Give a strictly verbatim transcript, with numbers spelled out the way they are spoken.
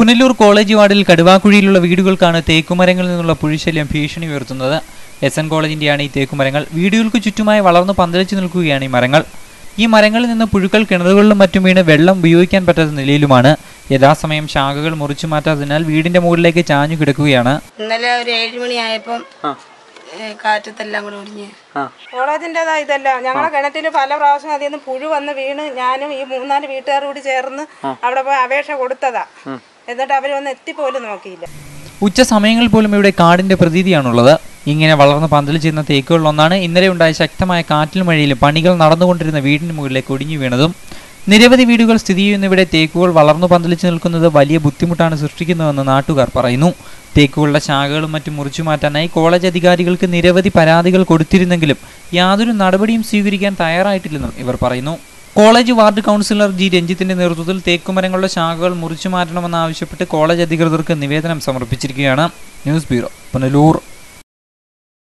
Punalur college വാർഡിൽ കടുവാക്കുഴിയിലുള്ള വീടുകൾക്കാണ് തേക്കുമരങ്ങളിൽ നിന്നുള്ള പുഴുശല്യം ഭീഷണി ഉയർത്തുന്നത്. എസ് എൻ കോളേജിന്റെയാണ് ഈ തേക്കുമരങ്ങൾ. വീടുകൾക്ക് ചുറ്റുമായി വളർന്നു പന്തലിച്ചു നിൽക്കുകയാണ് ഈ മരങ്ങൾ. ഈ മരങ്ങളിൽ നിന്ന് പുഴുക്കൾ കിണറുകളിലും മറ്റും വീണ് വെള്ളം ഉപയോഗിക്കാൻ പറ്റാത്ത നിലയിലുമാണ്. യഥാസമയം ശാഖകൾ മുറിച്ചു മാറ്റാത്തതിനാൽ വീടിന്റെ മുകളിലേക്ക് ചാഞ്ഞു കിടക്കുകയാണ്. ഇന്നലെ ഒരു ഏഴ് മണിയായപ്പം കാറ്റത്തെല്ലാം കൂടെ ഒടിഞ്ഞ് കോളേജിൻ്റെതാ ഇതല്ല. ഞങ്ങളെ കിണറ്റിൽ പല പ്രാവശ്യം അതിൽ നിന്ന് പുഴു വന്ന് വീണ് ഞാനും ഈ മൂന്നാല് വീട്ടുകാർ കൂടി ചേർന്ന് അവിടെ പോയി അപേക്ഷ കൊടുത്തതാ. എന്നിട്ട് അവർ വന്ന് എത്തിപ്പോലും നോക്കിയില്ല. ഉച്ച സമയങ്ങളിൽ പോലും ഇവിടെ കാടിന്റെ പ്രതീതിയാണുള്ളത്. ഇങ്ങനെ വളർന്ന് പന്തൽ ചെയ്യുന്ന തേക്കുകളിലൊന്നാണ് ഇന്നലെ ഉണ്ടായ ശക്തമായ കാറ്റിലും മഴയിലും പണികൾ നടന്നുകൊണ്ടിരുന്ന വീടിന് മുകളിലേക്ക് ഒടിഞ്ഞു വീണതും. നിരവധി വീടുകൾ സ്ഥിതി ചെയ്യുന്ന ഇവിടെ തേക്കുകൾ വളർന്നു പന്തലിച്ചു നിൽക്കുന്നത് വലിയ ബുദ്ധിമുട്ടാണ് സൃഷ്ടിക്കുന്നതെന്ന് നാട്ടുകാർ പറയുന്നു. തേക്കുകളുടെ ശാഖകളും മറ്റും മുറിച്ചു മാറ്റാനായി കോളേജ് അധികാരികൾക്ക് നിരവധി പരാതികൾ കൊടുത്തിരുന്നെങ്കിലും യാതൊരു നടപടിയും സ്വീകരിക്കാൻ തയ്യാറായിട്ടില്ലെന്നും ഇവർ പറയുന്നു. കോളേജ് വാർഡ് കൗൺസിലർ ജി രഞ്ജിത്തിന്റെ നേതൃത്വത്തിൽ തേക്കുമരങ്ങളുടെ ശാഖകൾ മുറിച്ചു മാറ്റണമെന്നാവശ്യപ്പെട്ട് കോളേജ് അധികൃതർക്ക് നിവേദനം സമർപ്പിച്ചിരിക്കുകയാണ്. News bureau, Punalur.